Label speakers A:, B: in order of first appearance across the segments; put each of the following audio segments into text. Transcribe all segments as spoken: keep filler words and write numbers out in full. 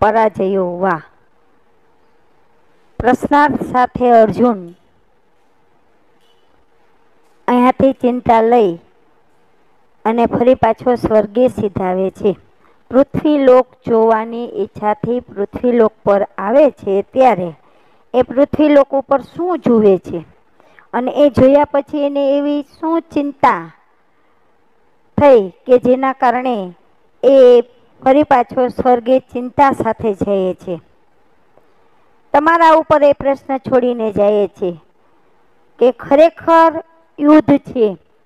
A: પરાજયો. વાહ. પ્રશ્નાર્થ સાથે અર્જુન અહીંયાથી ચિંતા લઈ અને ફરી પાછો સ્વર્ગે સિધાવે છે. પૃથ્વીલોક જોવાની ઈચ્છાથી પૃથ્વીલોક પર આવે છે ત્યારે એ પૃથ્વીલોક ઉપર શું જુએ છે અને એ જોયા પછી એને એવી શું ચિંતા થઈ કે જેના કારણે એ ફરી પાછો સ્વર્ગે ચિંતા સાથે જાય છે. તમારા ઉપર એ પ્રશ્ન છોડીને જાય છે કે ખરેખર યુદ્ધ છે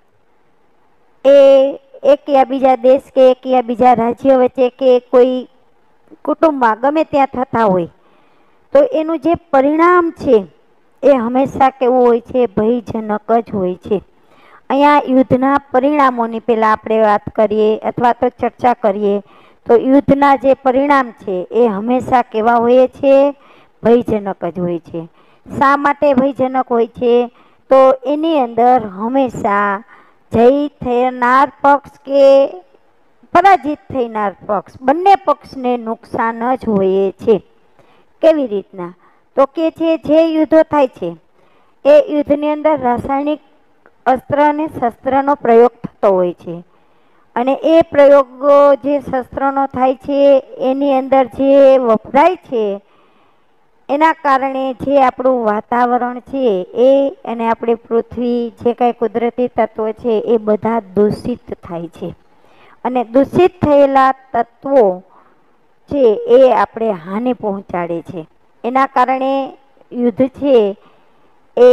A: એ એક યા બીજા દેશ કે એક યા બીજા રાજ્ય વચ્ચે કે કોઈ કુટુંબમાં ગમે ત્યાં થતા હોય તો એનું જે પરિણામ છે એ હંમેશા કેવું હોય છે? ભયજનક જ હોય છે. અહીંયા યુદ્ધના પરિણામોની પહેલા આપણે વાત કરીએ અથવા તો ચર્ચા કરીએ તો યુદ્ધના જે પરિણામ છે એ હંમેશા કેવા હોય છે? ભયજનક જ હોય છે. શા માટે ભયજનક હોય છે? તો એની અંદર હંમેશા જય થનાર પક્ષ કે પરાજિત થનાર પક્ષ બંને પક્ષને નુકસાન જ હોય છે. કેવી રીતના? તો કે છે જે યુદ્ધો થાય છે એ યુદ્ધની અંદર રાસાયણિક અસ્ત્ર અને શસ્ત્રનો પ્રયોગ થતો હોય છે અને એ પ્રયોગો જે શસ્ત્રનો થાય છે એની અંદર જે વપરાય છે એના કારણે જે આપણું વાતાવરણ છે એ અને આપણી પૃથ્વી જે કાંઈ કુદરતી તત્વો છે એ બધા દૂષિત થાય છે અને દૂષિત થયેલા તત્વો છે એ આપણે હાનિ પહોંચાડે છે. એના કારણે યુદ્ધ છે એ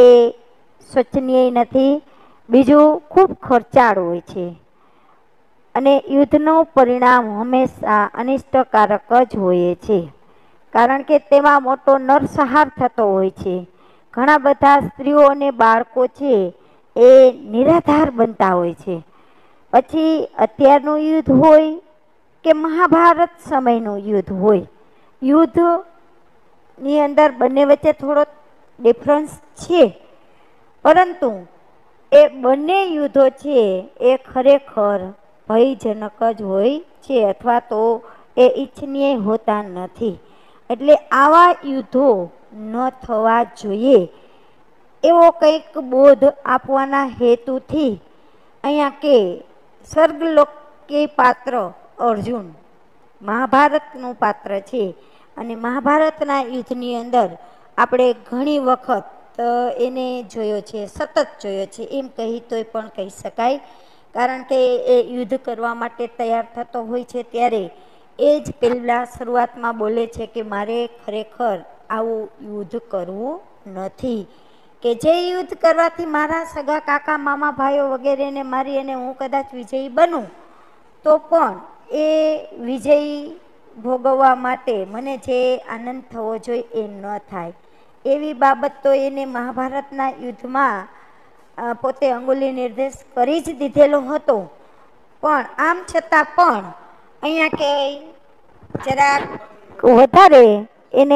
A: શોચનીય નથી. બીજું ખૂબ ખર્ચાળ હોય છે અને યુદ્ધનું પરિણામ હંમેશા અનિષ્ટકારક જ હોય છે કારણ કે તેમાં મોટો નરસંહાર થતો હોય છે. ઘણા બધા સ્ત્રીઓ અને બાળકો છે એ નિરાધાર બનતા હોય છે. પછી અત્યારનું યુદ્ધ હોય કે મહાભારત સમયનું યુદ્ધ હોય, યુદ્ધ ની અંદર બંને વચ્ચે થોડો ડિફરન્સ છે પરંતુ એ બંને યુદ્ધો છે એ ખરેખર ભયજનક જ હોય છે અથવા તો એ ઈચ્છનીય હોતા નથી. એટલે આવા યુદ્ધો ન થવા જોઈએ એવો કંઈક બોધ આપવાના હેતુથી અહીંયા કે સ્વર્ગલોક કે પાત્ર અર્જુન મહાભારતનું પાત્ર છે અને મહાભારતના યુદ્ધની અંદર આપણે ઘણી વખત એને જોયો છે, સતત જોયો છે એમ કહી તોય પણ કહી શકાય. કારણ કે એ યુદ્ધ કરવા માટે તૈયાર થતો હોય છે ત્યારે એ જ પહેલાં શરૂઆતમાં બોલે છે કે મારે ખરેખર આવું યુદ્ધ કરવું નથી કે જે યુદ્ધ કરવાથી મારા સગા કાકા મામા ભાઈઓ વગેરેને મારી અને હું કદાચ વિજયી બનું તો પણ એ વિજયી ભોગવવા માટે મને જે આનંદ થવો જોઈએ એ ન થાય. એવી બાબત તો એને મહાભારતના યુદ્ધમાં પોતે અંગુલી નિર્દેશ કરી જ દીધેલો હતો. પણ આમ છતાં પણ અહીંયા કે જરાક વધારે એને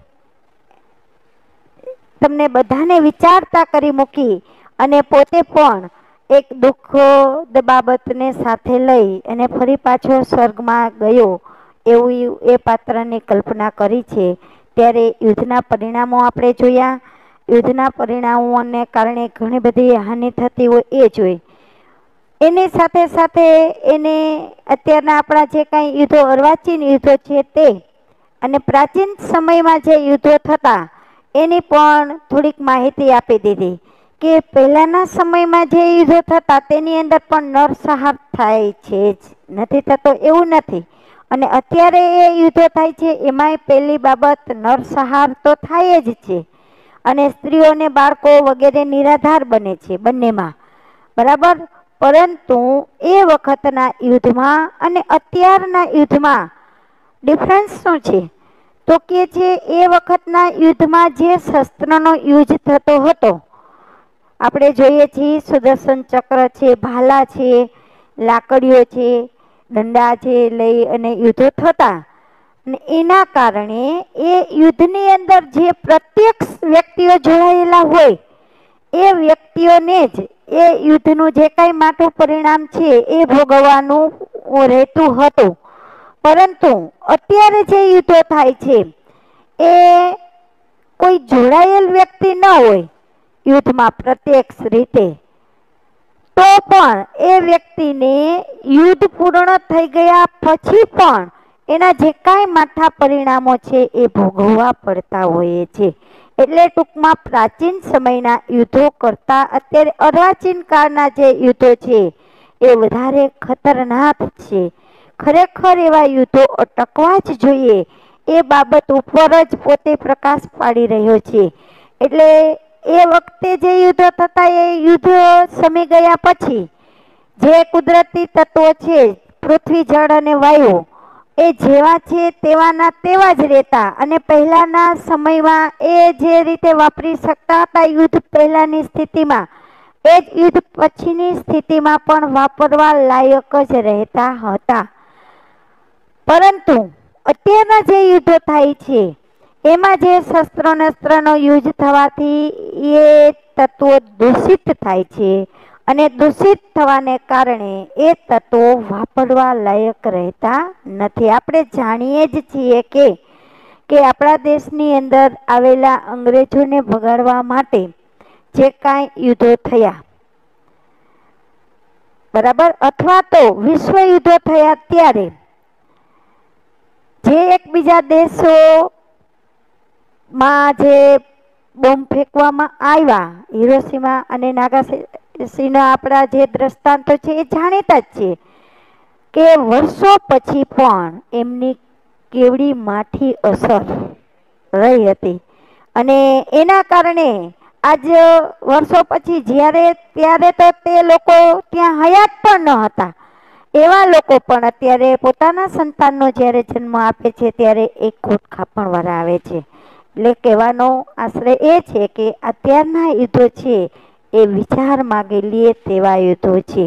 A: તમને બધાને વિચારતા કરી મૂકી અને પોતે પણ એક દુઃખ બાબતને સાથે લઈ અને ફરી પાછો સ્વર્ગમાં ગયો એવું એ પાત્રની કલ્પના કરી છે. ત્યારે યુદ્ધના પરિણામો આપણે જોયા. યુદ્ધના પરિણામોને કારણે ઘણી બધી હાનિ થતી હોય એ જોઈ. એની સાથે સાથે એને અત્યારના આપણા જે કાંઈ યુદ્ધો અર્વાચીન યુદ્ધો છે તે અને પ્રાચીન સમયમાં જે યુદ્ધો થતા એની પણ થોડીક માહિતી આપી દીધી કે પહેલાના સમયમાં જે યુદ્ધો થતા તેની અંદર પણ નરસંહાર થાય છે જ, નથી થતો એવું નથી. અને અત્યારે એ યુદ્ધો થાય છે એમાંય પહેલી બાબત નરસંહાર તો થાય જ છે અને સ્ત્રીઓને બાળકો વગેરે નિરાધાર બને છે બંનેમાં, બરાબર. પરંતુ એ વખતના યુદ્ધમાં અને અત્યારના યુદ્ધમાં ડિફરન્સ શું છે? તો કે છે એ વખતના યુદ્ધમાં જે શસ્ત્રનો યુઝ થતો હતો આપણે જોઈએ છીએ સુદર્શન ચક્ર છે, ભાલા છે, લાકડીઓ છે, દંડા છે લઈ અને યુદ્ધો થતા અને એના કારણે એ યુદ્ધની અંદર જે પ્રત્યક્ષ વ્યક્તિઓ જોડાયેલા હોય એ વ્યક્તિઓને જ એ યુદ્ધનું જે કાંઈ માઠું પરિણામ છે એ ભોગવવાનું રહેતું હતું. પરંતુ અત્યારે જે યુદ્ધો થાય છે એ કોઈ જોડાયેલ વ્યક્તિ ન હોય યુદ્ધમાં પ્રત્યક્ષ રીતે, તો પણ એ વ્યક્તિને યુદ્ધ પૂર્ણ થઈ ગયા પછી પણ એના જે કાંઈ માઠા પરિણામો છે એ ભોગવવા પડતા હોય છે. એટલે ટૂંકમાં પ્રાચીન સમયના યુદ્ધો કરતા અત્યારે અર્વાચીન કાળના જે યુદ્ધો છે એ વધારે ખતરનાક છે. ખરેખર એવા યુદ્ધો અટકવા જ જોઈએ એ બાબત ઉપર જ પોતે પ્રકાશ પાડી રહ્યો છે. એટલે એ વખતે જે યુદ્ધો થતા એ યુદ્ધ સમી ગયા પછી જે કુદરતી તત્વો છે પૃથ્વી, જળ અને વાયુ એ જેવા છે તેવાના તેવા જ રહેતા અને પહેલાના સમયમાં એ જે રીતે વાપરી શકતા હતા યુદ્ધ પહેલાની સ્થિતિમાં એ જ યુદ્ધ પછીની સ્થિતિમાં પણ વાપરવા લાયક જ રહેતા હતા. પરંતુ અત્યારના જે યુદ્ધો થાય છે એમાં જે શસ્ત્રો નસ્ત્રનો યુદ્ધ થવાથી એ તત્વો દૂષિત થાય છે અને દૂષિત થવાને કારણે એ તત્વો વાપરવા લાયક રહેતા નથી. આપણે જાણીએ જ છીએ કે કે આપણા દેશની અંદર આવેલા અંગ્રેજોને ભગાડવા માટે જે કાંઈ યુદ્ધો થયા, બરાબર, અથવા તો વિશ્વ યુદ્ધો થયા ત્યારે જે એકબીજા દેશોમાં જે બોમ્બ ફેંકવામાં આવ્યા, હિરોશીમા અને નાગાસાકીના આપણા જે દ્રષ્ટાંતો છે એ જાણીતા જ છે કે વર્ષો પછી પણ એમની કેવડી માઠી અસર રહી હતી. અને એના કારણે આજ વર્ષો પછી જ્યારે ત્યારે તો તે લોકો ત્યાં હયાત પણ ન હતા એવા લોકો પણ અત્યારે પોતાના સંતાનનો જ્યારે જન્મ આપે છે ત્યારે એક ખોટ ખાપણ વરાવે છે. એટલે કહેવાનો આશરે એ છે કે અત્યારના યુદ્ધો છે એ વિચાર માગે લે તેવા યુદ્ધો છે.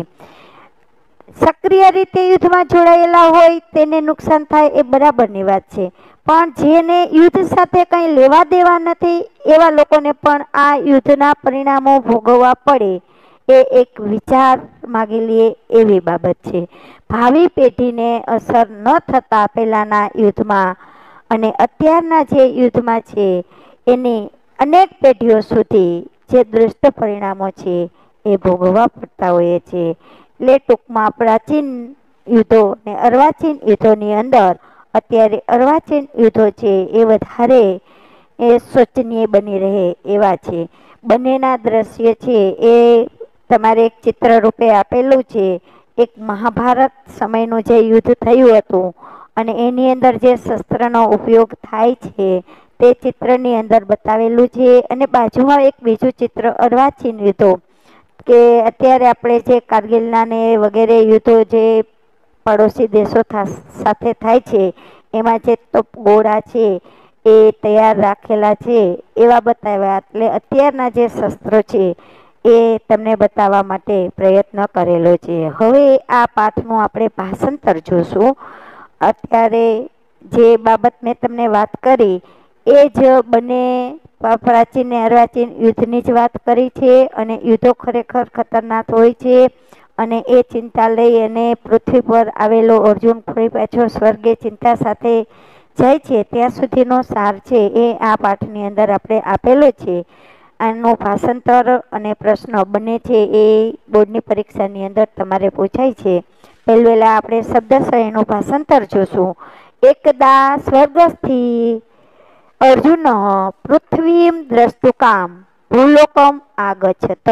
A: સક્રિય રીતે યુદ્ધમાં જોડાયેલા હોય તેને નુકસાન થાય એ બરાબરની વાત છે, પણ જેને યુદ્ધ સાથે કંઈ લેવા દેવા નથી એવા લોકોને પણ આ યુદ્ધના પરિણામો ભોગવવા પડે એ એક વિચાર માગી લે એવી બાબત છે. ભાવિ પેઢીને અસર ન થતા પહેલાના યુદ્ધમાં અને અત્યારના જે યુદ્ધમાં છે એની અનેક પેઢીઓ સુધી જે દુષ્ટ પરિણામો છે એ ભોગવવા પડતા હોઈએ છે. એટલે ટૂંકમાં પ્રાચીન યુદ્ધો અને અર્વાચીન યુદ્ધોની અંદર અત્યારે અર્વાચીન યુદ્ધો છે એ વધારે એ શોચનીય બની રહે એવા છે. બંનેના દ્રશ્ય છે એ તમારે એક ચિત્ર રૂપે આપેલું છે. એક મહાભારત સમયનું જે યુદ્ધ થયું હતું અને એની અંદર જે શસ્ત્રનો ઉપયોગ થાય છે તે ચિત્રની અંદર બતાવેલું છે. અને બાજુમાં એક બીજું ચિત્ર અર્વાચીન યુદ્ધો કે અત્યારે આપણે જે કારગિલના ને વગેરે યુદ્ધો જે પડોશી દેશો સાથે થાય છે એમાં જે તોપગોળા છે એ તૈયાર રાખેલા છે એવા બતાવ્યા. એટલે અત્યારના જે શસ્ત્રો છે એ તમને બતાવવા માટે પ્રયત્ન કરેલો છે. હવે આ પાઠનું આપણે ભાષાંતર જોશું. અત્યારે જે બાબત મેં તમને વાત કરી એ જ બંને પ્રાચીન અને અર્વાચીન યુદ્ધની જ વાત કરી છે. અને યુદ્ધો ખરેખર ખતરનાક હોય છે અને એ ચિંતા લઈ અને પૃથ્વી પર આવેલો અર્જુન ફરી પાછો સ્વર્ગે ચિંતા સાથે જાય છે ત્યાં સુધીનો સાર છે એ આ પાઠની અંદર આપણે આપેલો છે. આનું ભાષાંતર અને પ્રશ્ન બંને છે એ બોર્ડની પરીક્ષાની અંદર તમારે પૂછાય છે. પહેલા આપણે શબ્દશયનું ભાષાંતર જોશું. એકદા સ્વર્ગસ્થી અર્જુન પૃથ્વીમ દ્રષ્ટુકામ ભૂલોકમ આગચ્છત.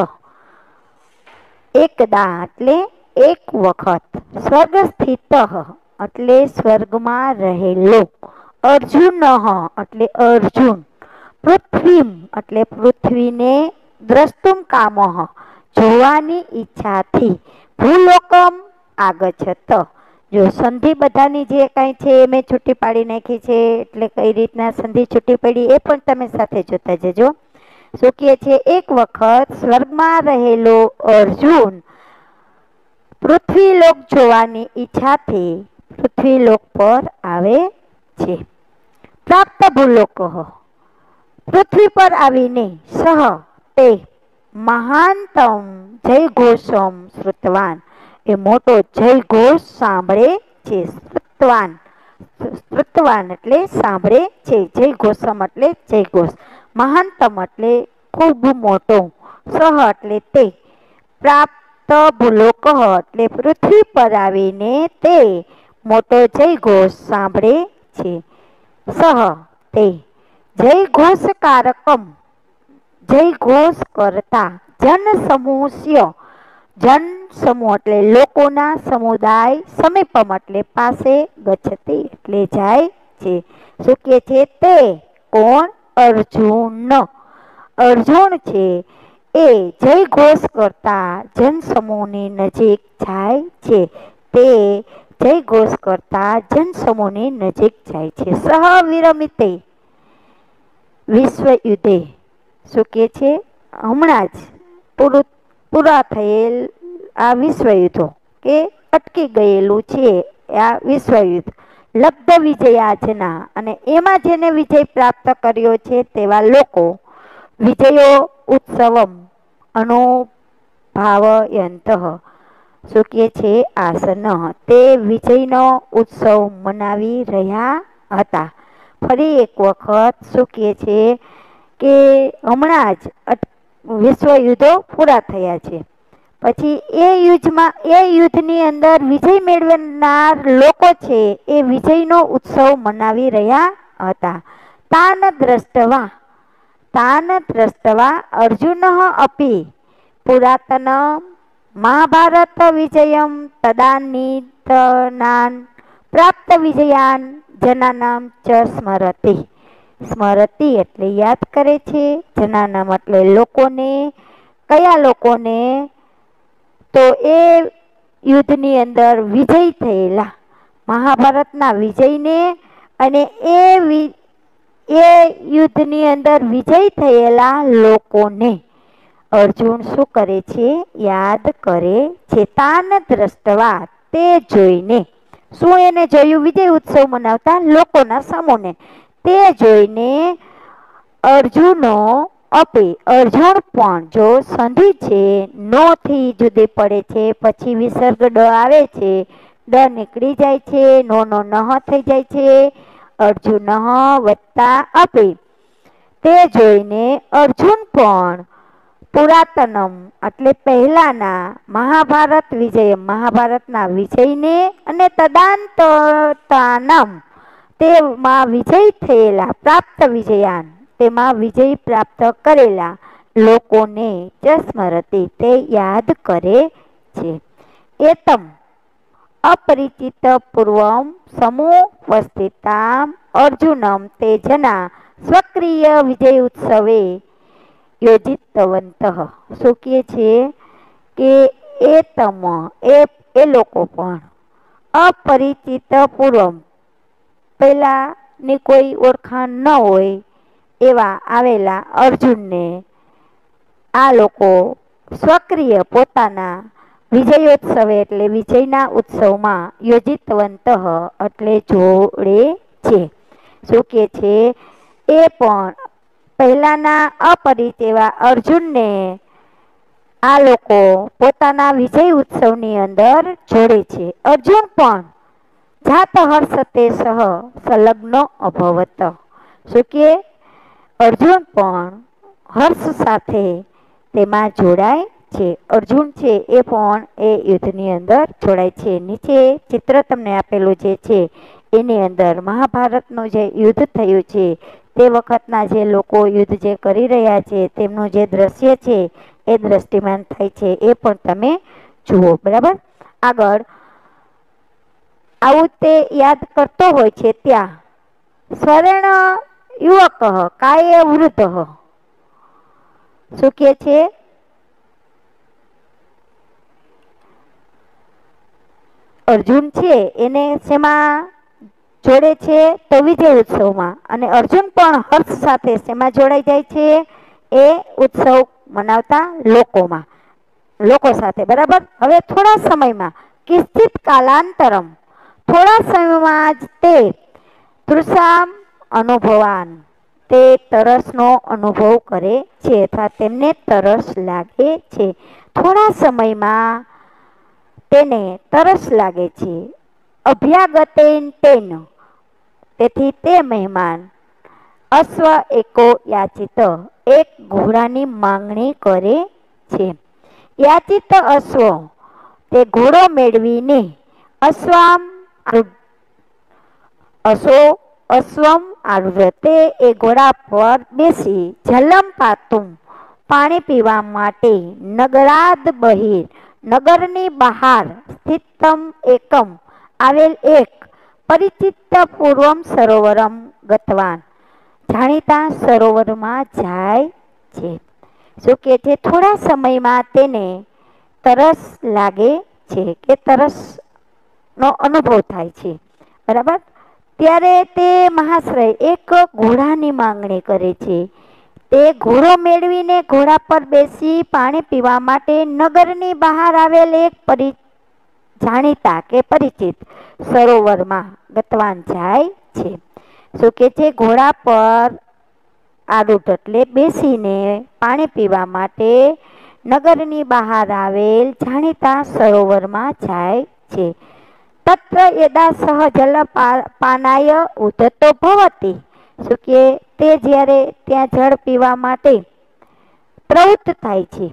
A: એકદા એટલે એક વખત, સ્વર્ગ સ્થિત એટલે સ્વર્ગમાં રહેલો, અર્જુન એટલે અર્જુન, પૃથ્વીમ એટલે પૃથ્વીને, દ્રષ્ટુમ કામ જોવાની ઈચ્છાથી, ભૂલોકમ આગચ્છત. જો સંધિ બધાની જે કાંઈ છે એ મેં છૂટી પાડી નાખી છે એટલે કઈ રીતના સંધિ છૂટી પડી એ પણ તમે સાથે જોતા જજો. શું કહે છે? એક વખત સ્વર્ગમાં રહેલો અર્જુન પૃથ્વીલોક જોવાની ઈચ્છાથી પૃથ્વીલોક પર આવે છે. પ્રાપ્ત ભૂલોક પૃથ્વી પર આવીને સહ તે મહાનતમ જય ઘોષમ શ્રુતવાન એ મોટો જય ઘોષ સાંભળે છે. શ્રુતવાન શ્રુતવાન એટલે સાંભળે છે. જય ઘોષમ એટલે જય ઘોષ. મહાનતમ એટલે ખૂબ મોટો. સહ એટલે તે. પ્રાપ્ત ભૂલોક એટલે પૃથ્વી પર આવીને તે મોટો જય ઘોષ સાંભળે છે. સહ તે. જય ઘોષકારકમ જય ઘોષ કરતા. જન સમૂહસ્ય જન સમૂહ એટલે લોકોના સમુદાય. સમીપમ એટલે પાસે. ગચ્છતિ એટલે જાય છે. શું કે છે તે કોણ? અર્જુન. અર્જુન છે એ જય ઘોષ કરતા જન સમૂહની નજીક જાય છે. તે જય ઘોષ કરતા જન સમૂહની નજીક જાય છે. સહ વિરમિતે વિશ્વ યુદ્ધે. શું કે છે? હમણાં જ પૂરું પૂરા થયેલ આ વિશ્વયુદ્ધો કે અટકી ગયેલું છે આ વિશ્વયુદ્ધ. લબ્ધ વિજયાજના અને એમાં જેને વિજય પ્રાપ્ત કર્યો છે તેવા લોકો. વિજયો ઉત્સવમ અનુભાવયંત. શું કે છે? આસન. તે વિજયનો ઉત્સવ મનાવી રહ્યા હતા. ફરી એક વખત શું કે છે કે હમણાં જ વિશ્વયુદ્ધો પૂરા થયા છે. પછી એ યુદ્ધમાં એ યુદ્ધની અંદર વિજય મેળવનાર લોકો છે એ વિજયનો ઉત્સવ મનાવી રહ્યા હતા. તાન દ્રષ્ટવા તાન દ્રષ્ટવા અર્જુન અપી પુરાતન મહાભારત વિજયમ તદાનીતનાન પ્રાપ્ત વિજયાન જનાનામ ચ સ્મરતિ. સ્મરતિ એટલે યાદ કરે છે. જનાનામ એટલે લોકોને. કયા લોકોને? તો એ યુદ્ધની અંદર વિજય થયેલા મહાભારતના વિજયને અને એ એ યુદ્ધની અંદર વિજય થયેલા લોકોને અર્જુન શું કરે છે? યાદ કરે છે. તાન દ્રષ્ટવા તે જોઈને. શું એને જોયું? વિજય ઉત્સવ મનાવતા લોકોના સમૂહને. તે જોઈને અર્જુનો અપે અર્જુન પણ જો સંધિ છે નો થી જુદી પડે છે પછી વિસર્ગ ડ આવે છે. ડ નીકળી જાય છે. નો નો નહ થઈ જાય છે. અર્જુન વત્તા અપે. તે જોઈને અર્જુન પણ પુરાતનમ એટલે પહેલાના મહાભારત વિજય મહાભારતના વિજયને અને તદાંતતાનમ તેમાં વિજય થયેલા પ્રાપ્ત વિજયાન તેમાં વિજય પ્રાપ્ત કરેલા લોકોને જ સ્મરતિ તે યાદ કરે છે. એતમ અપરિચિત પૂર્વમ સમુપસ્થિતામ અર્જુનમ તે જના સ્વક્રિય વિજય ઉત્સવે યોજિતવંત. શું કહે છે કે એ તમ એ એ લોકો પણ અપરિચિત પૂર્વમ પેલાની કોઈ ઓળખાણ ન હોય એવા આવેલા અર્જુનને આ લોકો સ્વક્રિય પોતાના વિજયોત્સવે એટલે વિજયના ઉત્સવમાં યોજિતવંત એટલે જોડે છે. શું કે છે? એ પણ પહેલાના અપરિચિત એવા અર્જુનને આ લોકો પોતાના વિજય ઉત્સવની અંદર જોડે છે. અર્જુન પણ જાત હર્ષતે સહ સંલગ્ન અભવત. શું કે અર્જુન પણ હર્ષ સાથે તેમાં જોડાય છે. અર્જુન છે એ પણ એ યુદ્ધની અંદર જોડાય છે. નીચે ચિત્ર તમને આપેલું જે છે એની અંદર મહાભારતનું જે યુદ્ધ થયું છે તે વખતના જે લોકો યુદ્ધ જે કરી રહ્યા છે તેમનું જે દ્રશ્ય છે એ દ્રષ્ટિમાન થાય છે. એ પણ તમે જુઓ. બરાબર. આગળ આવું તે યાદ કરતો હોય છે ત્યાં સ્વર્ણ યુવક કાય વૃદ્ધ. શું કે છે? અર્જુન છે એને શેમાં જોડે છે? તો વિજય ઉત્સવમાં. અને અર્જુન પણ હર્ષ સાથે શેમાં જોડાઈ જાય છે? એ ઉત્સવ મનાવતા લોકોમાં લોકો સાથે. બરાબર. હવે થોડા સમયમાં કિંચિત કાલાંતરમ થોડા સમયમાં જ તે તૃષામ અનુભવાન તે તરસનો અનુભવ કરે છે અથવા તેમને તરસ લાગે છે. થોડા સમયમાં તેને તરસ લાગે છે. અભ્યાગતેન તેન તેથી તે મહેમાન અશ્વ એકો યાચિત, એક ઘોડાની માંગણી કરે છે. યાચિત અશ્વ તે ઘોડો મેળવીને અશ્વામ અશો અશ્વમ આરુહતે એ ઘોડા પર બેસી જલમ પાતુમ પાણી પીવા માટે નગરાદ બહિર નગરની બહાર સ્થિતમ એકમ આવેલ એક પરિચિત પૂર્વમ સરોવરમ ગતવાન જાણીતા સરોવરમાં જાય છે. શું કે છે? થોડા સમયમાં તેને તરસ લાગે છે કે તરસ નો અનુભવ થાય છે. બરાબર. ત્યારે તે મહાશ્રય એક ઘોડાની માંગણી કરે છે. તે ઘોડો મેળવીને ઘોડા પર બેસી પાણી પીવા માટે નગરની બહાર આવેલ એક પરિ જાણીતા કે પરિચિત સરોવરમાં ગતવાન જાય છે. શું કે છે? ઘોડા પર આડુટ એટલે બેસીને પાણી પીવા માટે નગરની બહાર આવેલ જાણીતા સરોવરમાં જાય છે. તત્ર યદા સહ જલ પાનાય ઉદતો ભવતી. શું કે તે જ્યારે ત્યાં જળ પીવા માટે પ્રવૃત્ત થાય છે.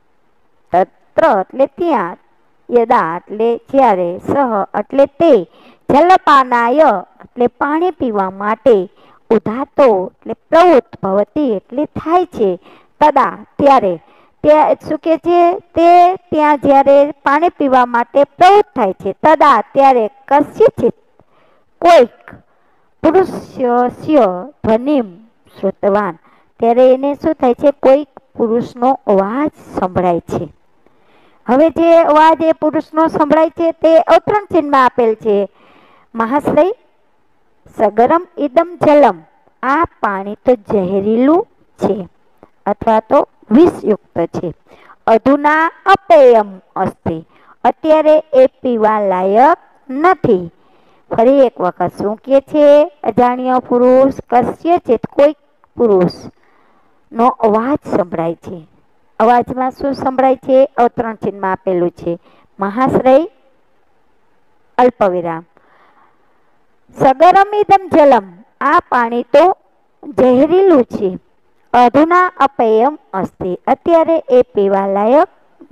A: તત્ર એટલે ત્યાં, યદા એટલે જ્યારે, સહ એટલે તે, જલપાનાય એટલે પાણી પીવા માટે, ઉધાતો એટલે પ્રવૃત્ત, ભવતી એટલે થાય છે. તદા ત્યારે તે શું કે છે? તે ત્યાં જ્યારે પાણી પીવા માટે પ્રવૃત્ત થાય છે. તદા ત્યારે કસ્યચિત કોઈક પુરુષસ્ય ધ્વનિમ શ્રુતવાન ત્યારે એને શું થાય છે? કોઈક પુરુષનો અવાજ સંભળાય છે. હવે જે અવાજ એ પુરુષનો સંભળાય છે તે અવતરણ ચિહ્નમાં આપેલ છે. મહાશ્રય સગરમ ઇદમ જલમ, આ પાણી તો ઝેરીલું છે અથવા તો વિષયુક્ત છે. અધુના અપેયમ અસ્તિ, અત્યારે એ પીવા લાયક નથી. ફરી એક વખત શું કે છે? અજાણ્યો પુરુષ કસ્યચિત કોઈક પુરુષ નો અવાજ સંભળાય છે. અવાજમાં શું સંભળાય છે? અવતરણ ચિહ્નમાં આપેલું છે. મહાશ્રય અલ્પવિરામ સગરમિદમ જલમ, આ પાણી તો ઝેરીલું છે. અધુના અપેયમ અસ્તિ, અત્યારે એ પીવા લાયક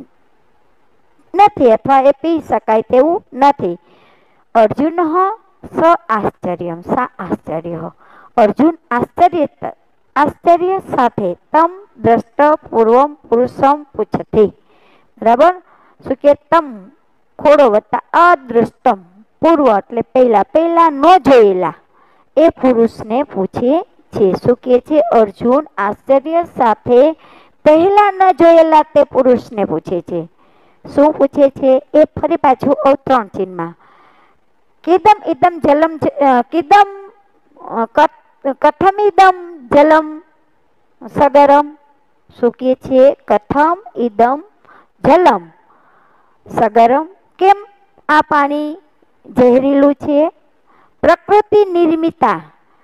A: નથી અથવા એ પી શકાય તેવું નથી. અર્જુન સ આશ્ચર્યમ સા આશ્ચર્ય, અર્જુન આશ્ચર્ય આશ્ચર્ય સાથે તમ દ્રષ્ટ પૂર્વમ પુરુષમ પૂછતી. બરાબર. શું કે તમ ખોડો વત્તા અદૃષ્ટમ, પૂર્વ એટલે પહેલા, પહેલા ન જોયેલા એ પુરુષને પૂછે છે. શું કે છે? અર્જુન આશ્ચર્ય સાથે પહેલા ન જોયેલા તે પુરુષને પૂછે છે. શું પૂછે છે? એ ફરી પાછું અવતરણ ચિહ્નમાં. કિદમ ઇદમ જલમ કિદમ કથમિદમ જલમ સગરમ. શું કે છે? કથમ ઇદમ જલમ સગરમ, કેમ આ પાણી ઝેરીલું છે? પ્રકૃતિ નિર્મિતા,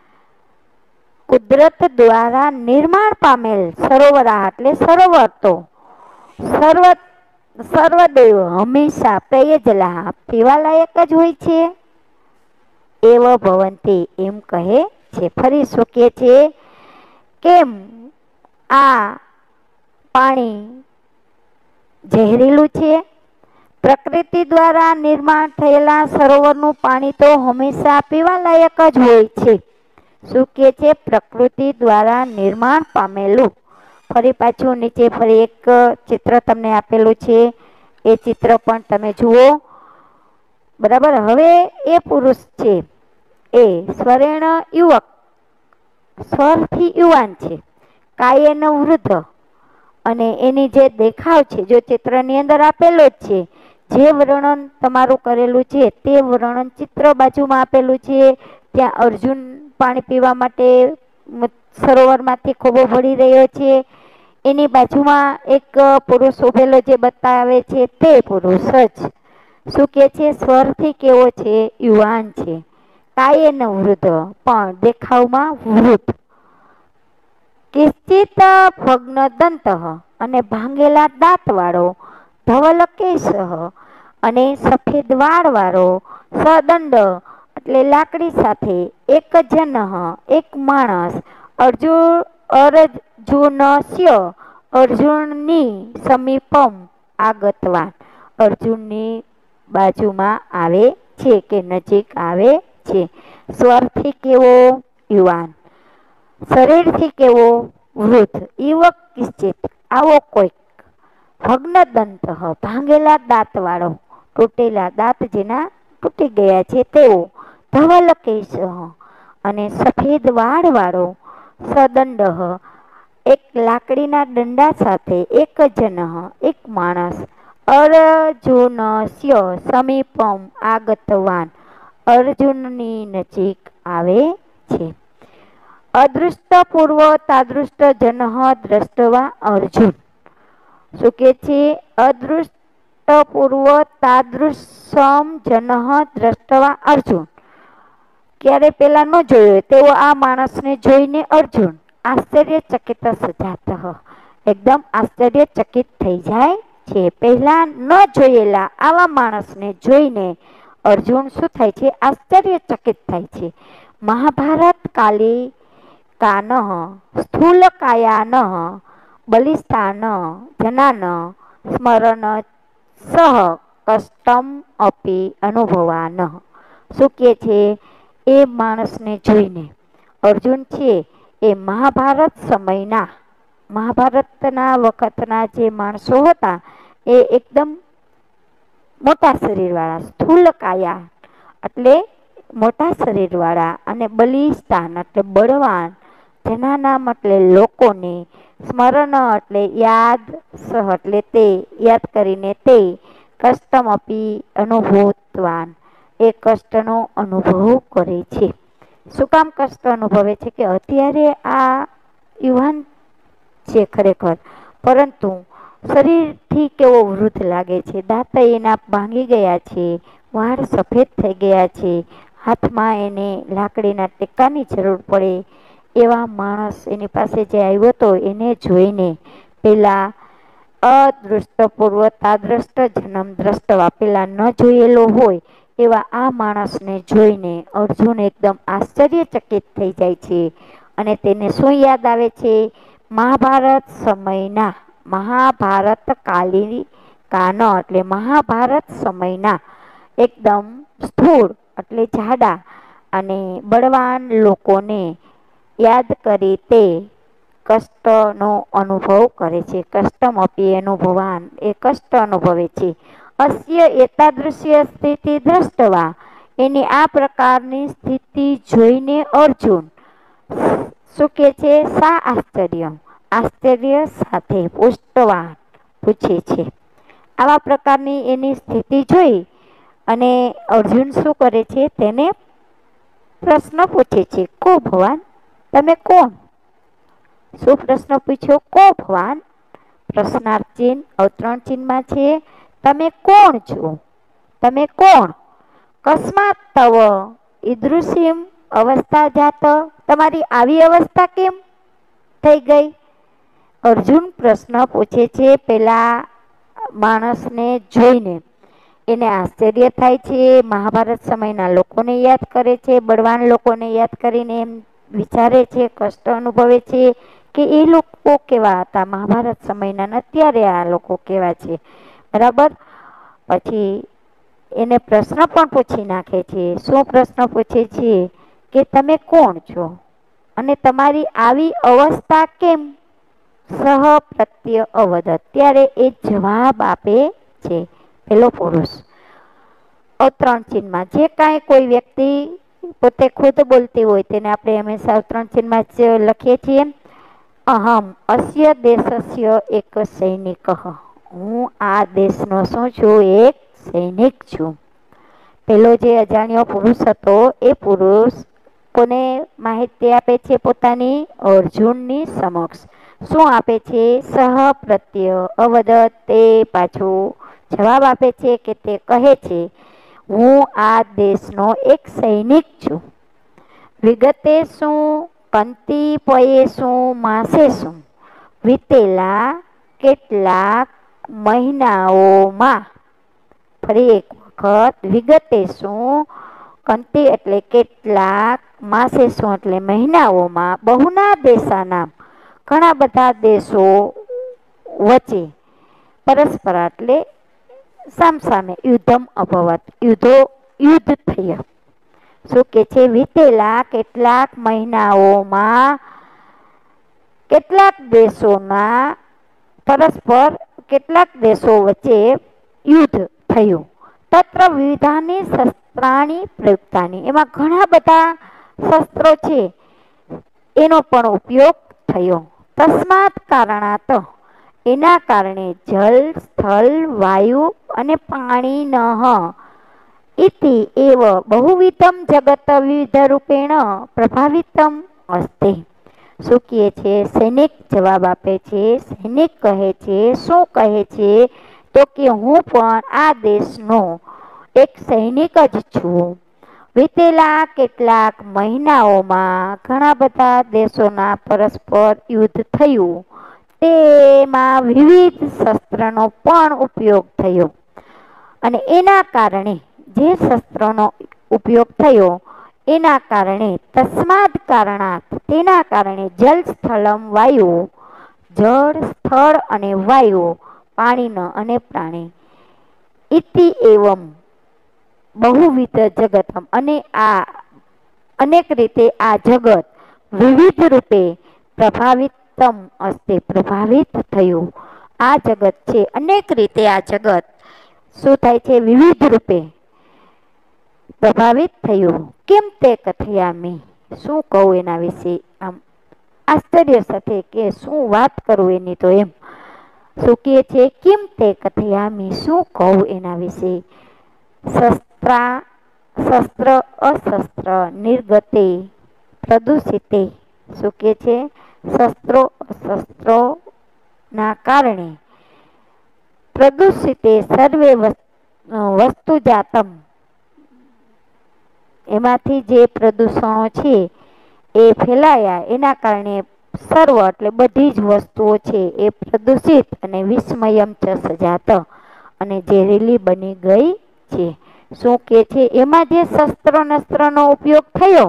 A: કુદરત દ્વારા નિર્માણ પામેલ સરોવરા એટલે સરોવર તો સર્વ સર્વદેવ હંમેશા પેયજલા પીવાલાયક જ હોય છે. એવ ભવંતી એમ કહે છે. ફરી શું કે છે? કેમ આ પાણી ઝેરીલું છે? પ્રકૃતિ દ્વારા નિર્માણ થયેલા સરોવરનું પાણી તો હંમેશા પીવાલાયક જ હોય છે. શું કે છે? પ્રકૃતિ દ્વારા નિર્માણ પામેલું. ફરી પાછું નીચે ફરી એક ચિત્ર તમને આપેલું છે. એ ચિત્ર પણ તમે જુઓ. બરાબર. હવે એ પુરુષ છે એ સ્વરેણ યુવક, સ્વરથી યુવાન છે, કાયેન વૃદ્ધ, અને એની જે દેખાવ છે જો ચિત્રની અંદર આપેલો જ છે. જે વર્ણન તમારું કરેલું છે તે વર્ણન ચિત્ર બાજુમાં આપેલું છે. ત્યાં અર્જુન પાણી પીવા માટે સરોવરમાંથી ખોબો ભરી રહ્યો છે. એની બાજુમાં એક પુરુષ ઉભેલો જે બતાવે છે તે પુરુષ જ શું કે છે? સ્વરથી કેવો છે? યુવાન છે. કાયેન વૃદ્ધ, પણ દેખાવમાં વૃદ્ધ. કિંચિત ભગ્ન દંત અને ભાંગેલા દાંત વાળો, ધવલ કેશ અને સફેદ વાળ વાળો, સદંડ એટલે લાકડી સાથે એક જન એક માણસ અર્જુન અર્જુનસ્ય અર્જુનની સમીપમ આગતવાન અર્જુનની બાજુમાં આવે છે કે નજીક આવે છે. સ્વરથી કેવો યુવાન, શરીરથી કેવો વૃદ્ધ, યુવક કિંચિત આવો કોઈક, ભગ્ન દંત ભાંગેલા દાંત વાળો, તૂટેલા દાંત જેના તૂટી ગયા છે તેવો, ધવલ કેશ અને સફેદ વાળ વાળો, સદંડ એક લાકડીના દંડા સાથે એક જન એક માણસ, અર્જુનસ્ય સમીપમ આગતવાન અર્જુનની નજીક આવે છે. અદૃષ્ટ પૂર્વ તાદૃષ્ટ જન દ્રષ્ટવા અર્જુન. શું કે છે? અદૃષ્ટ પૂર્વ તાદૃશમ જન દ્રષ્ટવા અર્જુન. ક્યારે પેલા ન જોયો તેવો આ માણસને જોઈને અર્જુન આશ્ચર્યચકિત સજાત, એકદમ આશ્ચર્યચકિત થઈ જાય છે. પહેલા ન જોયેલા આવા માણસને જોઈને અર્જુન શું થાય છે? આશ્ચર્યચકિત થાય છે. મહાભારત કાલી કાન સ્થૂલ કાયાન બલિસ્થાન જનાન સ્મરણ સહ કષ્ટમ અપી અનુભવાન. શું કે છે? એ માણસને જોઈને અર્જુન છે એ મહાભારત સમયના મહાભારતના વખતના જે માણસો હતા એ એકદમ મોટા શરીર વાળા, સ્થૂલ કાયા એટલે મોટા શરીર વાળા, અને બલિસ્થાન એટલે બળવાન, જેના નામ એટલે લોકોને, સ્મરણ એટલે યાદ, સહ એટલે તે યાદ કરીને તે, કષ્ટમ અપી અનુભૂતવાન એ કષ્ટનો અનુભવ કરે છે. શું કામ કષ્ટ અનુભવે છે? કે અત્યારે આ યુવાન છે ખરેખર, પરંતુ શરીરથી કેવો વૃદ્ધ લાગે છે, દાંત એના ભાંગી ગયા છે, વાળ સફેદ થઈ ગયા છે, હાથમાં એને લાકડીના ટેકાની જરૂર પડે એવા માણસ એની પાસે જે આવ્યો હતો એને જોઈને પેલા અદૃષ્ટ પૂર્વ તાદ્રષ્ટ જન્મ દ્રષ્ટવા પેલા ન જોયેલો હોય એવા આ માણસને જોઈને અર્જુન એકદમ આશ્ચર્યચકિત થઈ જાય છે. અને તેને શું યાદ આવે છે? મહાભારત સમયના મહાભારત કાલી કાન એટલે મહાભારત સમયના એકદમ સ્થૂળ એટલે જાડા અને બળવાન લોકોને યાદ કરી તે કષ્ટનો અનુભવ કરે છે. કષ્ટમ અપી અનુભવાન એ કષ્ટ અનુભવે છે. અસ્ય એતાદૃશ્ય સ્થિતિ દ્રષ્ટવા એની આ પ્રકારની સ્થિતિ જોઈને અર્જુન શું કે છે? સા આશ્ચર્ય આશ્ચર્ય સાથે પુષ્ટવાન પૂછે છે. આવા પ્રકારની એની સ્થિતિ જોઈ અને અર્જુન શું કરે છે? તેને પ્રશ્ન પૂછે છે. કો ભગવાન, તમે કોણ? શું પ્રશ્ન પૂછ્યો? કો ભગવાન, પ્રશ્નાર્થ ચિહ્ન અવતરણ ચિહ્નમાં છે. તમે કોણ છો? તમે કોણ? કસ્માત તવ ઈદૃશીમ અવસ્થા જાત, તમારી આવી અવસ્થા કેમ થઈ ગઈ? અર્જુન પ્રશ્ન પૂછે છે પેલા માણસને જોઈને. એને આશ્ચર્ય થાય છે, મહાભારત સમયના લોકોને યાદ કરે છે, બળવાન લોકોને યાદ કરીને એમ વિચારે છે, કષ્ટ અનુભવે છે કે એ લોકો કેવા હતા મહાભારત સમયના, અત્યારે આ લોકો કેવા છે. બરાબર. પછી એને પ્રશ્ન પણ પૂછી નાખે છે. શું પ્રશ્ન પૂછે છે? કે તમે કોણ છો અને તમારી આવી અવસ્થા કેમ? સહ પ્રત્ય અવદત, ત્યારે એ જવાબ આપે છે પેલો પુરુષ અવતરણ ચિહ્નમાં. જે કાંઈ કોઈ વ્યક્તિ પોતે ખુદ બોલતી હોય તેને આપણે હંમેશા અવતરણ ચિહ્નમાં જ લખીએ છીએ. અહમ અસ્ય દેશસ્ય એક સૈનિક, હું આ દેશનો શું છું? એક સૈનિક છું. પેલો જે અજાણ્યો પુરુષ હતો એ પુરુષ કોને માહિતી આપે છે? પોતાની અર્જુનની સમક્ષ. શું આપે છે? સહ પ્રત્ય અવદત, તે પાછું જવાબ આપે છે કે તે કહે છે હું આ દેશનો એક સૈનિક છું. વિગતે શું? કંતિપયે શું? માસે શું? વીતેલા કેટલાક મહિનાઓમાં. ફરી એક વખત. વિગતે શું? કંતિ એટલે કેટલાક, માસેસુ એટલે મહિનાઓમાં, બહુના દેશાના ઘણા બધા દેશો વચ્ચે, પરસ્પર એટલે સામસામે, યુદ્ધમ અભવત યુદ્ધો યુદ્ધ થયા. શું કે છે? વીતેલા કેટલાક મહિનાઓમાં કેટલાક દેશોના પરસ્પર કેટલાક દેશો વચ્ચે યુદ્ધ થયું. તત્ર વિવિધાની શસ્ત્રાણી પ્રયુક્તાની, એમાં ઘણા બધા શસ્ત્રો છે એનો પણ ઉપયોગ થયો. તસ્માત કારણાત, એના કારણે જલ, સ્થળ, વાયુ અને પાણીનઃ ઇતિ એવ બહુવિધમ જગત વિવિધ રૂપેણ પ્રભાવિતમ અસ્તિ. શું કહે છે? સૈનિક જવાબ આપે છે. સૈનિક કહે છે, શું કહે છે? તો કે હું પણ આ દેશનો એક સૈનિક જ છું. વીતેલા કેટલાક મહિનાઓમાં ઘણા બધા દેશોના પરસ્પર યુદ્ધ થયું. તેમાં વિવિધ શસ્ત્રનો પણ ઉપયોગ થયો અને એના કારણે જે શસ્ત્રોનો ઉપયોગ થયો એના કારણે તસ્માદ કારણાત, તેના કારણે જલ, સ્થળમ, વાયુ, જળ, સ્થળ અને વાયુ, પાણીનો અને પ્રાણી, ઇતિ એવમ બહુવિધ જગતમ, અને આ અનેક રીતે આ જગત વિવિધ રૂપે પ્રભાવિતમ અસ્તે પ્રભાવિત થયું. આ જગત છે અનેક રીતે આ જગત શું થાય છે? વિવિધ રૂપે પ્રભાવિત થયું. કેમ તે કથયામી, શું કહું એના વિશે? આમ આશ્ચર્ય સાથે કે શું વાત કરું એની, તો એમ શું કહે છે? કેમ તે કથયામી, શું કહું એના વિશે? શસ્ત્રા શસ્ત્ર અશસ્ત્ર નિર્ગતે પ્રદૂષિતે, શું કહે છે? શસ્ત્રો અશસ્ત્રો ના કારણે પ્રદૂષિતે સર્વે વસ્તુ જાતમ, એમાંથી જે પ્રદૂષણો છે એ ફેલાયા એના કારણે સર્વ એટલે બધી જ વસ્તુઓ છે એ પ્રદૂષિત અને વિસ્મયમ ચ સજાત અને ઝેરીલી બની ગઈ છે. શું કે છે? એમાં જે શસ્ત્ર નસ્ત્રનો ઉપયોગ થયો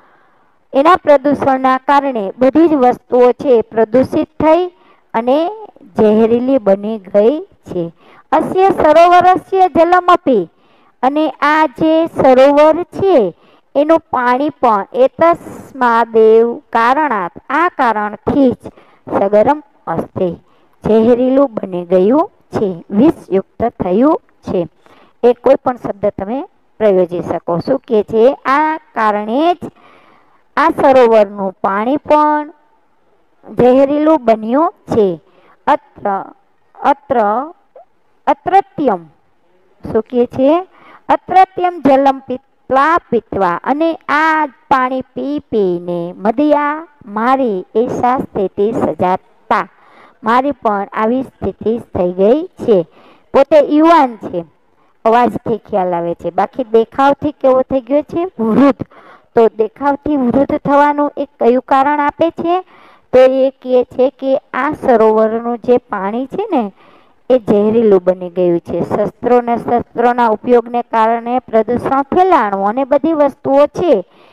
A: એના પ્રદૂષણના કારણે બધી જ વસ્તુઓ છે પ્રદૂષિત થઈ અને ઝેરીલી બની ગઈ છે. અસ્ય સરોવરસ્ય જલમપી, અને આ જે સરોવર છે એનું પાણી પણ એતસ્માદેવ કારણાત, આ કારણથી જ સગરમ અસ્તે ઝેરીલું બની ગયું છે, વિષયુક્ત થયું છે. એ કોઈ પણ શબ્દ તમે પ્રયોજી શકો. શું કે છે? આ કારણે જ આ સરોવરનું પાણી પણ ઝેરીલું બન્યું છે. અત્ર અત્ર અત્રત્યમ, શું કે છે? અત્રત્યમ જલમ પીત્વા પીત્વા, અને આ પાણી પી પીને મદિયા મારી એસા સ્થિતિ સજાતા, મારી પણ આવી સ્થિતિ થઈ ગઈ છે. પોતે યુવાન છે, અવાજથી ખ્યાલ આવે છે, બાકી દેખાવથી કેવો થઈ ગયો છે? વૃદ્ધ. તો દેખાવથી વૃદ્ધ થવાનું એક કયું કારણ આપે છે? તો એ કહે છે કે આ સરોવરનું જે પાણી છે ને એ ઝેરીલું બની ગયું છે. શસ્ત્રો ને શસ્ત્રોના ઉપયોગને કારણે પ્રદૂષણ ફેલાણું અને બધી વસ્તુઓ છે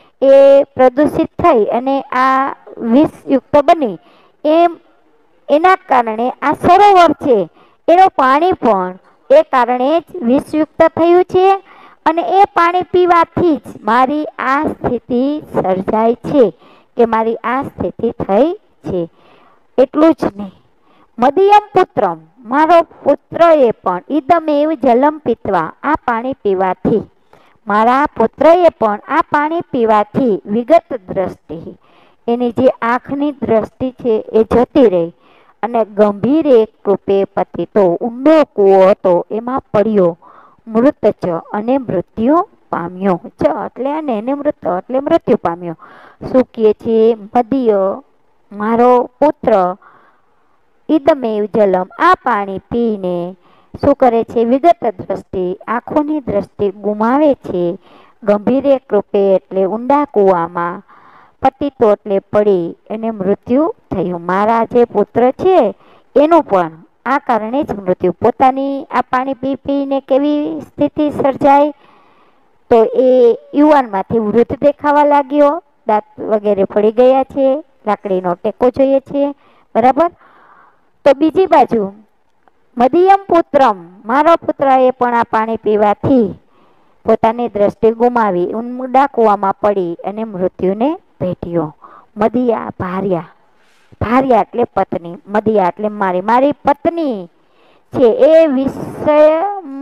A: એ પ્રદૂષિત થઈ અને આ વિષયુક્ત બની, એમ એના કારણે આ સરોવર છે એનું પાણી પણ એ કારણે જ વિષયુક્ત થયું છે અને એ પાણી પીવાથી જ મારી આ સ્થિતિ સર્જાય છે કે મારી આ સ્થિતિ થઈ છે. એટલું જ નહીં, મદિયમ પુત્રમ, મારો પુત્ર એ પણ ઈદમેવ જલમ પીતવા, આ પાણી પીવાથી, મારા પુત્રએ પણ આ પાણી પીવાથી વિગત દ્રષ્ટિ, એની જે આંખની દ્રષ્ટિ છે એ જતી રહી અને ગંભીર એક રૂપે પતિતો, ઊંડો કૂવો હતો એમાં પડ્યો, મૃત ચ અને મૃત્યુ પામ્યો. ચ એટલે અને એને મૃત એટલે મૃત્યુ પામ્યો. શું કહે છે? મદિય મારો પુત્ર ઈદમેવ જલમ, આ પાણી પીને શું કરે છે? વિગત દ્રષ્ટિ, આંખોની દ્રષ્ટિ ગુમાવે છે. ગંભીર એક રૂપે એટલે ઊંડા કૂવામાં, પતિતો એટલે પડી એને મૃત્યુ થયું. મારા જે પુત્ર છે એનું પણ આ કારણે જ મૃત્યુ, પોતાની આ પાણી પી પીને કેવી સ્થિતિ સર્જાય? તો એ યુવાનમાંથી વૃદ્ધ દેખાવા લાગ્યો, દાંત વગેરે પડી ગયા છે, લાકડીનો ટેકો જોઈએ છે, બરાબર. તો બીજી બાજુ મધિયમ પુત્રમ, મારો પુત્ર એ પણ આ પાણી પીવાથી પોતાની દ્રષ્ટિ ગુમાવી, ઊંડા કૂવામાં પડી અને મૃત્યુને ભેટ્યો. મદિયા ભાર્યા, ભાર્યા એટલે પત્ની, મદિયા એટલે મારી મારી પત્ની છે એ વિષય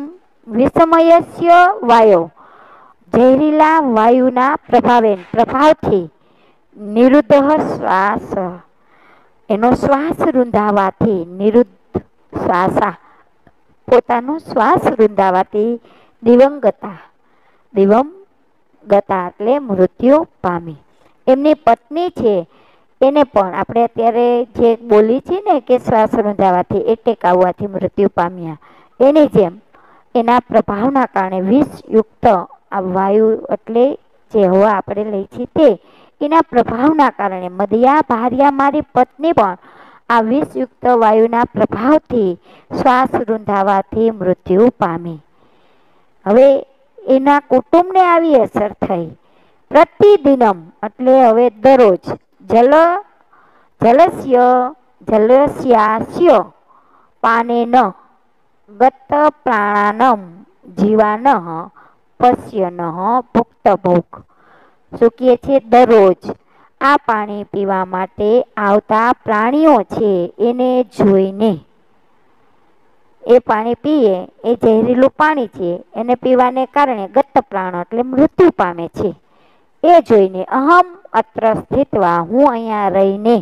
A: વિષમયસ્ય વાયો, ઝેરીલા વાયુના પ્રભાવે પ્રભાવથી નિરુદ્ધ શ્વાસ, એનો શ્વાસ રૂંધાવાથી, નિરુદ્ધ શ્વાસા પોતાનો શ્વાસ રૂંધાવાથી દિવંગતા, દિવમ ગતા એટલે મૃત્યુ પામી. એમની પત્ની છે એને પણ આપણે અત્યારે જે બોલી છે ને કે શ્વાસ રૂંધાવાથી એ ટેકાવવાથી મૃત્યુ પામ્યા, એની જેમ એના પ્રભાવના કારણે વિષયુક્ત આ વાયુ એટલે જે હવા આપણે લઈ છીએ તે એના પ્રભાવના કારણે મદિયા ભાર્યા મારી પત્ની પણ આ વિષયુક્ત વાયુના પ્રભાવથી શ્વાસ રૂંધાવાથી મૃત્યુ પામી. હવે એના કુટુંબને આવી અસર થઈ. પ્રતિદિનમ એટલે હવે દરરોજ, જલ જલસ્ય જલસ્યાસ્ય પાનેન ગત પ્રાણાનમ જીવાન પશ્યન ભુક્ત ભોગ. શું કહે છે? દરરોજ આ પાણી પીવા માટે આવતા પ્રાણીઓ છે એને જોઈને, એ પાણી પીએ એ ઝેરીલું પાણી છે, એને પીવાને કારણે ગત પ્રાણ એટલે મૃત્યુ પામે છે. એ જોઈને અહમ અત્ર સ્થિતવા, હું અહીંયા રહીને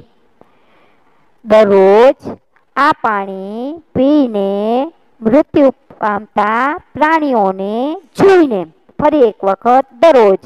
A: દરરોજ આ પાણી પીને મૃત્યુ પામતા પ્રાણીઓને જોઈને, ફરી એક વખત દરરોજ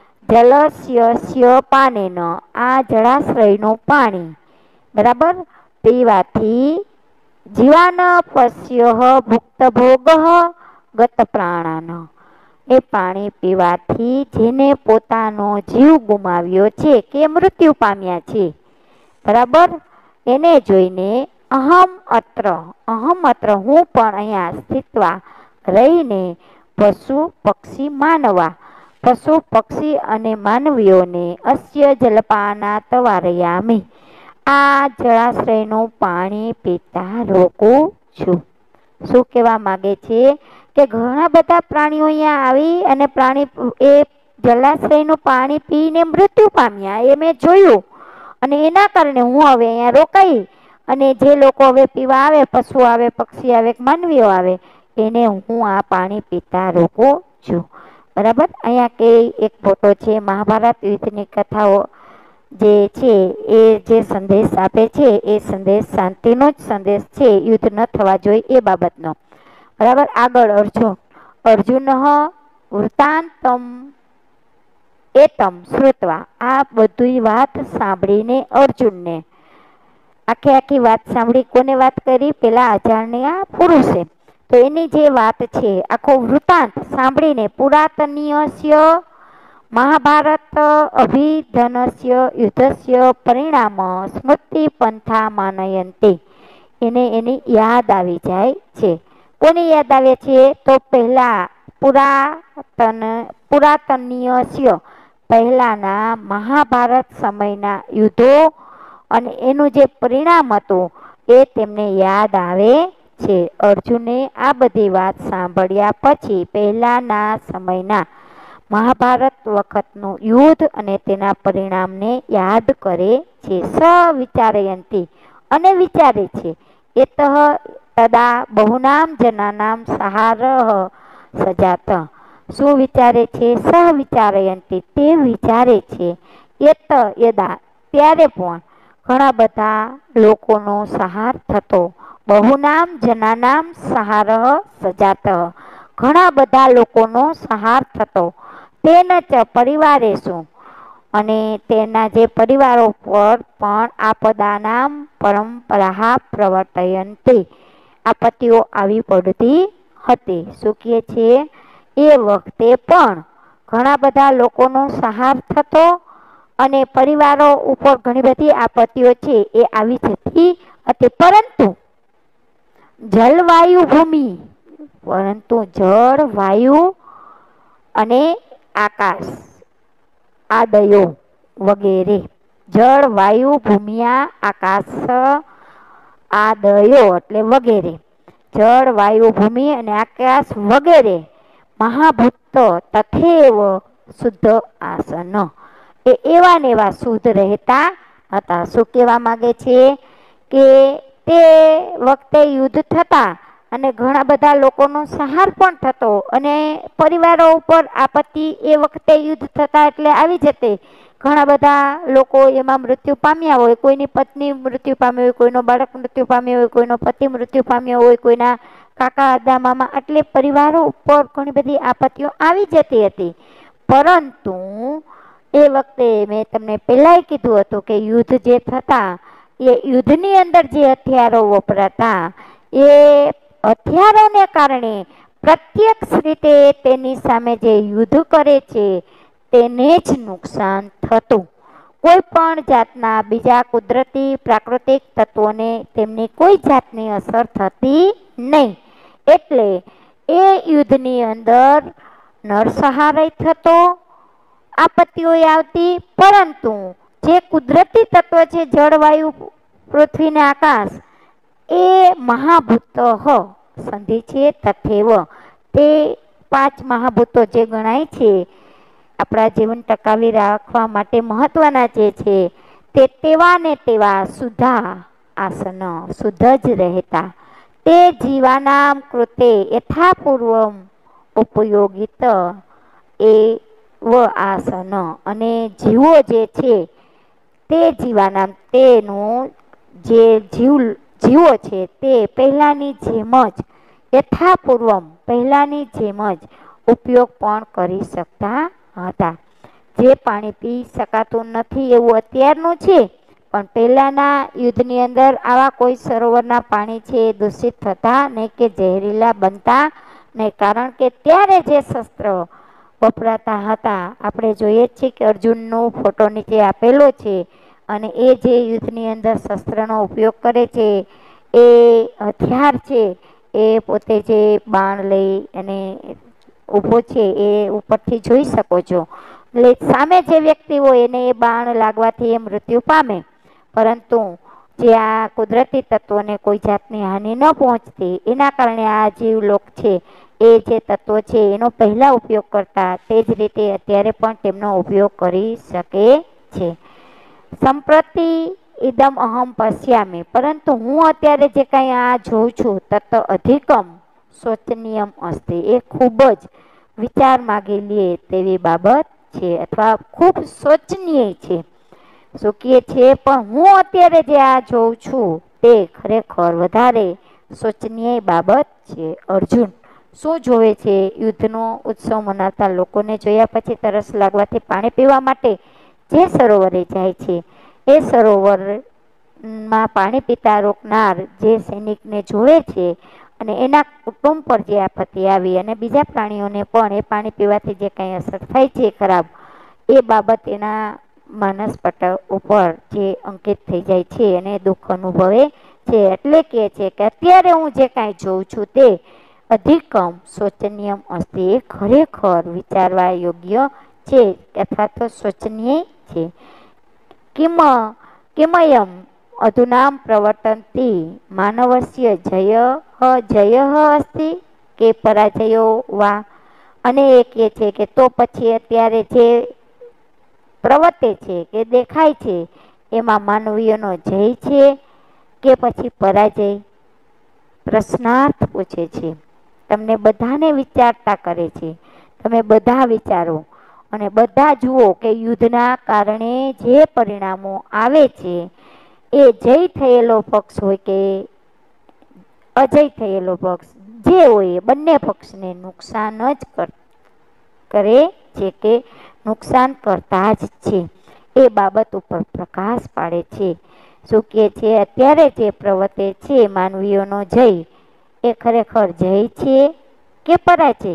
A: જલસ્ય પાનેન આ જળાશ્રયનું પાણી બરાબર પીવાથી જીવાન પશ્ય ભુક્ત ભોગ ગત પ્રાણાન, એ પાણી પીવાથી જેને પોતાનો જીવ ગુમાવ્યો છે કે મૃત્યુ પામ્યા છે બરાબર, એને જોઈને અહમ અત્ર, અહમ અત્ર હું પણ અહીંયા સ્થિતવા રહીને પશુ પક્ષી માનવા, પશુ પક્ષી અને માનવીઓને અસ્ય જલપાના તવારયામી, આ જળાશ્રયનું પાણી પીતા રોકું છું. શું કહેવા માંગે છે કે ઘણા બધા પ્રાણીઓ અહીંયા આવી અને પ્રાણી એ જલાશયનું પાણી પીને મૃત્યુ પામ્યા, એ મેં જોયું અને એના કારણે હું હવે અહીંયા રોકાઈ અને જે લોકો હવે પીવા આવે, પશુ આવે, પક્ષી આવે, માનવીઓ આવે, એને હું આ પાણી પીતા રોકું છું. બરાબર. અહીંયા કે એક ફોટો છે, મહાભારત યુદ્ધની કથાઓ જે છે એ જે સંદેશ આપે છે એ સંદેશ શાંતિનો જ સંદેશ છે, યુદ્ધ ન થવા જોઈએ એ બાબતનો. બરાબર. આગળ અર્જુન, અર્જુન વૃત્તાંતમ એતમ શ્રુત્વા, આ બધી વાત સાંભળીને અર્જુનને, આખી આખી વાત સાંભળી, કોને વાત કરી? પેલા અજાણ્યા પુરુષે. તો એની જે વાત છે આખો વૃત્તાંત સાંભળીને પુરાતનીયસ્ય મહાભારત અભિધનસ્ય યુદ્ધસ્ય પરિણામ સ્મૃતિ પંથા માનયંતે, એને એની યાદ આવી જાય છે. કોની યાદ આવે છે? તો પહેલા પુરાતન પુરાતનીયસ્ય પહેલાના મહાભારત સમયના યુદ્ધો અને એનું જે પરિણામ હતું એ તેમને યાદ આવે છે. અર્જુને આ બધી વાત સાંભળ્યા પછી પહેલાના સમયના મહાભારત વખતનું યુદ્ધ અને તેના પરિણામને યાદ કરે છે. સ વિચારયંતી અને વિચારે છે. એતઃ તદા બહુનામ જનાનામ સહારઃ સજાત. શું વિચારે છે? સહ વિચારયંતી તે વિચારે છે. એત યદા ત્યારે પણ ઘણા બધા લોકોનો સહાર થતો, બહુનામ જનાનામ સહારઃ સજાત, ઘણા બધા લોકોનો સહાર થતો, તેન ચ પરિવારે શું અને તેના જે પરિવારો પર પણ આપદાનામ પરંપરા પ્રવર્તયંતી, આપત્તિઓ આવી પડતી હતી. શું કહે છે? એ વખતે પણ ઘણા બધા લોકોનો સહાર થતો અને પરિવારો ઉપર ઘણી બધી આપત્તિઓ છે એ આવી જતી હતી. પરંતુ જલવાયુ ભૂમિ, પરંતુ જળ વાયુ અને આકાશ, આદયો વગેરે. જળ, વાયુ, ભૂમિયા, આકાશ, આદયો એટલે વગેરે. જળ, વાયુ, ભૂમિ અને આકાશ વગેરે મહાભૂતો તથૈવ શુદ્ધ આસન. એ એવા ને એવા શુદ્ધ રહેતા હતા. શું કહેવા માંગે છે કે તે વખતે યુદ્ધ થતા અને ઘણા બધા લોકોનો સંહાર પણ થતો અને પરિવારો ઉપર આપત્તિ એ વખતે યુદ્ધ થતા એટલે આવી જતી. ઘણા બધા લોકો એમાં મૃત્યુ પામ્યા હોય. કોઈની પત્ની મૃત્યુ પામી હોય, કોઈનો બાળક મૃત્યુ પામ્યો હોય, કોઈનો પતિ મૃત્યુ પામ્યો હોય, કોઈના કાકા, દાદા, મામા એટલે પરિવારો ઉપર ઘણી બધી આપત્તિઓ આવી જતી હતી. પરંતુ એ વખતે મેં તમને પહેલાય કીધું હતું કે યુદ્ધ જે થતા એ યુદ્ધની અંદર જે હથિયારો વપરાતા એ હથિયારોને કારણે પ્રત્યક્ષ રીતે તેની સામે જે યુદ્ધ કરે છે તેને જ નુકસાન થતું. કોઈ પણ જાતના બીજા કુદરતી પ્રાકૃતિક તત્વોને તેમની કોઈ જાતની અસર થતી નહીં. એટલે એ યુદ્ધની અંદર નરસંહાર થતો, આપત્તિઓ આવતી, પરંતુ જે કુદરતી તત્વ છે જળ, વાયુ, પૃથ્વી ને આકાશ એ મહાભૂતો સંધિ છે તથૈવ. તે પાંચ મહાભૂતો જે ગણાય છે આપણા જીવન ટકાવી રાખવા માટે મહત્વના જે છે તે તેવા ને તેવા શુદ્ધા આસન, શુદ્ધ જ રહેતા. તે જીવાનામ કૃતે યથાપૂર્વમ ઉપયોગિત એ વ આસન. અને જીવો જે છે તે જીવાનામ તેનું જે જીવ જીવો છે તે પહેલાની જેમ જ યથાપૂર્વમ પહેલાની જેમ જ ઉપયોગ પણ કરી શકતા હતા. જે પાણી પી શકાતું નથી એવું અત્યારનું છે, પણ પહેલાના યુદ્ધની અંદર આવા કોઈ સરોવરના પાણી છે એ દૂષિત થતા નહીં કે ઝેરીલા બનતા નહીં. કારણ કે ત્યારે જે શસ્ત્ર વપરાતા હતા આપણે જોઈએ જ છીએ કે અર્જુનનો ફોટો નીચે આપેલો છે. અને એ જે યુદ્ધની અંદર શસ્ત્રનો ઉપયોગ કરે છે એ હથિયાર છે એ પોતે જે બાણ લઈ અને ઊભો છે એ ઉપરથી જોઈ શકો છો. એટલે સામે જે વ્યક્તિ હોય એને એ બાણ લાગવાથી એ મૃત્યુ પામે, પરંતુ જે આ કુદરતી તત્વોને કોઈ જાતની હાનિ ન પહોંચતી એના કારણે આ જીવલોક છે એ જે તત્વો છે એનો પહેલા ઉપયોગ કરતા તે જ રીતે અત્યારે પણ તેમનો ઉપયોગ કરી શકે છે. સંપ્રતિ ઇદમ અહમ પશ્યામી, પરંતુ હું અત્યારે જે કંઈ આ જોઉં છું તત અધિકમ શોચનીયમ અસ્તિ. એ ખૂબ જ વિચાર માગી લે તેવી બાબત છે અથવા ખૂબ શોચનીય છે. શું કહે છે પણ હું અત્યારે જે આ જોઉં છું તે ખરેખર વધારે શોચનીય બાબત છે. અર્જુન શું જોવે છે? યુદ્ધનો ઉત્સવ મનાવતા લોકોને જોયા પછી તરસ લાગવાથી પાણી પીવા માટે જે સરોવરે જાય છે એ સરોવરમાં પાણી પીતા રોકનાર જે સૈનિકને જોવે છે અને એના કુટુંબ પર જે આપત્તિ આવી અને બીજા પ્રાણીઓને પણ એ પાણી પીવાથી જે કંઈ અસર થાય છે ખરાબ, એ બાબત એના માનસ પટલ ઉપર જે અંકિત થઈ જાય છે અને દુઃખ અનુભવે છે. એટલે કે છે કે અત્યારે હું જે કાંઈ જોઉં છું તે અધિકમ શોચનીયમ અસ્તિ. એ ખરેખર વિચારવા યોગ્ય છે અથવા તો શોચનીય છે. કિમ કિમયમ અધુનામ પ્રવર્તન્તિ માનવસ્ય જય જય અસ્તિ કે પરાજયો વા. અને એ કહે છે કે તો પછી અત્યારે જે પ્રવર્તે છે કે દેખાય છે એમાં માનવીયનો જય છે કે પછી પરાજય? પ્રશ્નાર્થ પૂછે છે. તમને બધાને વિચારતા કરે છે. તમે બધા વિચારો અને બધા જુઓ કે યુદ્ધના કારણે જે પરિણામો આવે છે એ જય થયેલો પક્ષ હોય કે અજય થયેલો પક્ષ જે હોય બંને પક્ષને નુકસાન જ કર કરે છે કે નુકસાન કરતા જ છે. એ બાબત ઉપર પ્રકાશ પાડે છે. શું કહે છે? અત્યારે જે પ્રવર્તે છે માનવીઓનો જય એ ખરેખર જય છે કે પરાજય?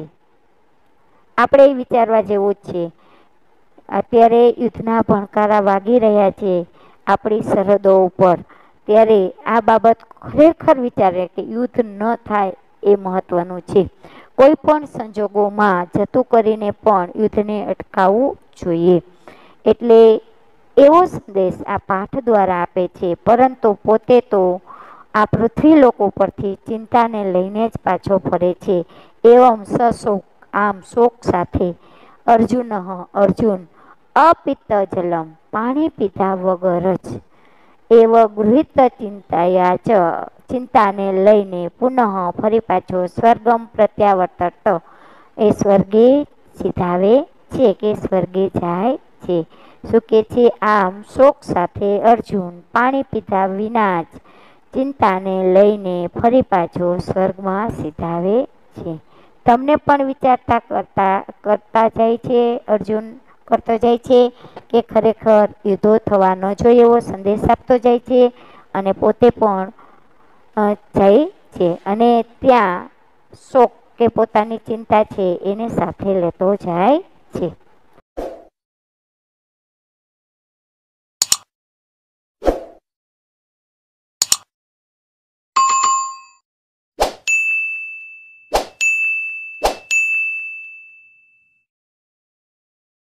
A: આપણે એ વિચારવા જેવું જ છે. અત્યારે યુદ્ધના ભણકારા વાગી રહ્યા છે આપણી સરહદો ઉપર, ત્યારે આ બાબત ખરેખર વિચારે કે યુદ્ધ ન થાય એ મહત્વનું છે. કોઈ પણ સંજોગોમાં જતું કરીને પણ યુદ્ધને અટકાવવું જોઈએ. એટલે એવો સંદેશ આ પાઠ દ્વારા આપે છે, પરંતુ પોતે તો આ પૃથ્વી લોકો પરથી ચિંતાને લઈને જ પાછો ફરે છે. એવમ સશોક આમ શોક સાથે અર્જુન અર્જુન અપિત્ત જલમ પાણી પીધા વગર જ એવ ગૃહિત ચિંતાયા ચ ચિંતાને લઈને પુનઃ ફરી પાછો સ્વર્ગમ પ્રત્યાવર્તત એ સ્વર્ગે સિધાવે છે કે સ્વર્ગે જાય છે. શું કે છે? આમ શોક સાથે અર્જુન પાણી પીધા વિના જ ચિંતાને લઈને ફરી પાછો સ્વર્ગમાં સિધાવે છે. તમને પણ વિચારતા કરતા કરતા જાય છે અર્જુન કરતો જાય છે કે ખરેખર યુદ્ધો થવા ન જોઈએ એવો સંદેશ આપતો જાય છે અને પોતે પણ જાય છે અને ત્યાં શોક કે પોતાની ચિંતા છે એને સાથે લેતો જાય છે.